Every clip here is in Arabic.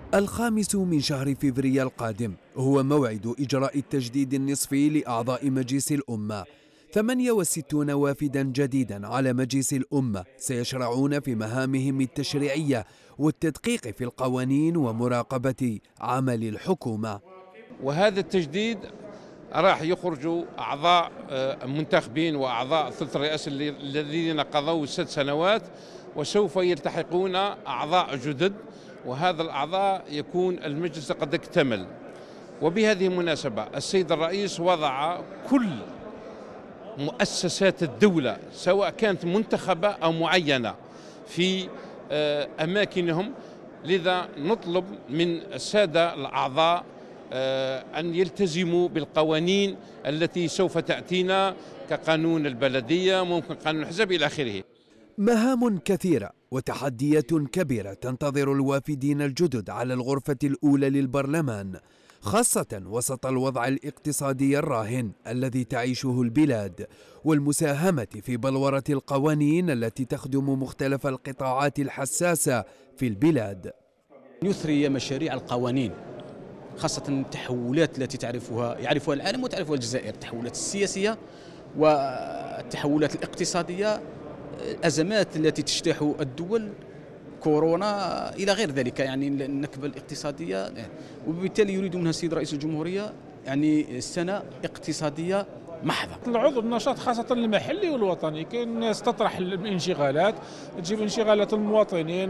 الخامس من شهر فبراير القادم هو موعد إجراء التجديد النصفي لأعضاء مجلس الأمة. 68 وافدا جديدا على مجلس الأمة سيشرعون في مهامهم التشريعية والتدقيق في القوانين ومراقبة عمل الحكومة. وهذا التجديد راح يخرجوا أعضاء منتخبين وأعضاء ثلث الرئاسة الذين قضوا 6 سنوات، وسوف يلتحقون أعضاء جدد، وهذا الأعضاء يكون المجلس قد اكتمل. وبهذه المناسبة السيد الرئيس وضع كل مؤسسات الدولة سواء كانت منتخبة أو معينة في أماكنهم، لذا نطلب من السادة الأعضاء أن يلتزموا بالقوانين التي سوف تأتينا كقانون البلدية، ممكن قانون الحزب إلى آخره. مهام كثيرة وتحديات كبيرة تنتظر الوافدين الجدد على الغرفة الأولى للبرلمان، خاصة وسط الوضع الاقتصادي الراهن الذي تعيشه البلاد، والمساهمة في بلورة القوانين التي تخدم مختلف القطاعات الحساسة في البلاد. يثري مشاريع القوانين، خاصة التحولات التي يعرفها العالم وتعرفها الجزائر، التحولات السياسية والتحولات الاقتصادية، الأزمات التي تجتاح الدول، كورونا إلى غير ذلك، يعني النكبة الاقتصادية، وبالتالي يريد منها السيد رئيس الجمهورية يعني سنة اقتصادية محضة. العضو النشاط خاصة المحلي والوطني، كاين الناس تطرح الانشغالات، تجيب انشغالات المواطنين،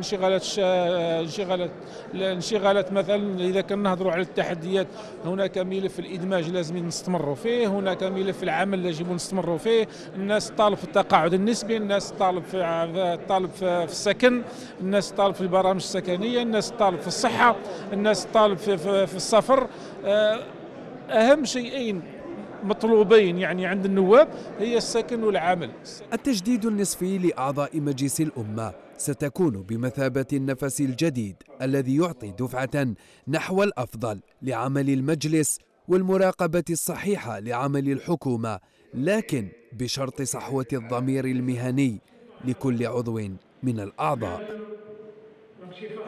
انشغالات مثلا إذا كان نهضروا على التحديات، هناك ملف الإدماج لازم نستمروا فيه، هناك ملف العمل يجب نستمروا فيه، الناس تطالب في التقاعد النسبي، الناس تطالب في السكن، الناس تطالب في البرامج السكنية، الناس تطالب في الصحة، الناس تطالب في السفر. أهم شيئين مطلوبين يعني عند النواب هي السكن والعمل. التجديد النصفي لأعضاء مجلس الأمة ستكون بمثابة النفس الجديد الذي يعطي دفعة نحو الأفضل لعمل المجلس والمراقبة الصحيحة لعمل الحكومة، لكن بشرط صحوة الضمير المهني لكل عضو من الأعضاء.